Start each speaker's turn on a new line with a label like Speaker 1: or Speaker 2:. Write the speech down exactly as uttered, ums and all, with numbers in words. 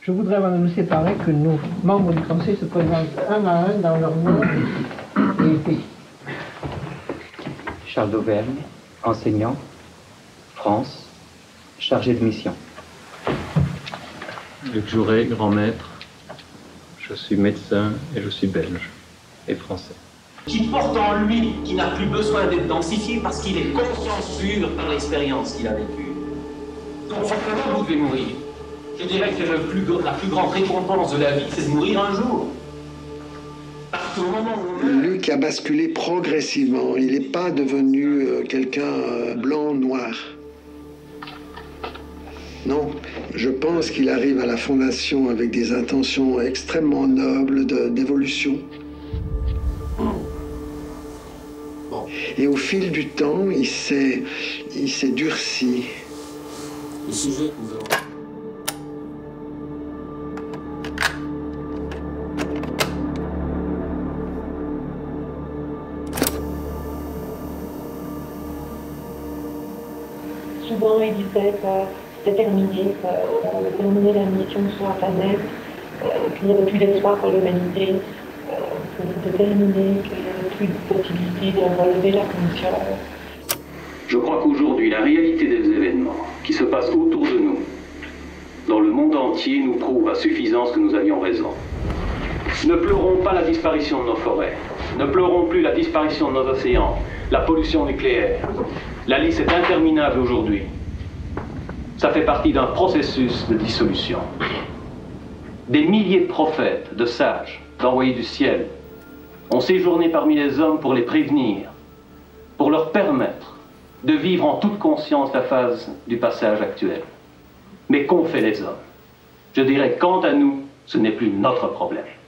Speaker 1: Je voudrais, avant de nous séparer, que nos membres du Conseil se présentent un à un dans leur nom et pays.
Speaker 2: Charles d'Auvergne, enseignant, France, chargé de mission.
Speaker 3: Luc Jouret, grand maître. Je suis médecin et je suis belge et français.
Speaker 4: Qui porte en lui, qui n'a plus besoin d'être densifié parce qu'il est conscient sûr par l'expérience qu'il a vécue. Donc forcément, vous devez mourir. Je dirais que le plus, la plus grande récompense de la vie, c'est de mourir un jour. Parce qu'au moment où on meurt...
Speaker 5: Luc a basculé progressivement. Il n'est pas devenu euh, quelqu'un euh, blanc, noir. Non, je pense qu'il arrive à la Fondation avec des intentions extrêmement nobles d'évolution. Et au fil du temps, il s'est il s'est durci.
Speaker 4: Le sujet que nous avons...
Speaker 6: Souvent, il disait que c'était terminé, qu'on avait terminé la mission sur la planète, qu'il n'y avait plus d'espoir pour l'humanité, que c'était terminé, qu'il n'y avait plus de possibilité de relever la condition.
Speaker 7: Je crois qu'aujourd'hui, la réalité des événements qui se passent autour de nous, dans le monde entier, nous prouve à suffisance que nous avions raison. Ne pleurons pas la disparition de nos forêts, ne pleurons plus la disparition de nos océans, la pollution nucléaire. La liste est interminable aujourd'hui. Ça fait partie d'un processus de dissolution. Des milliers de prophètes, de sages, d'envoyés du ciel ont séjourné parmi les hommes pour les prévenir, pour leur permettre de vivre en toute conscience la phase du passage actuel. Mais qu'ont fait les hommes? Je dirais, quant à nous, ce n'est plus notre problème.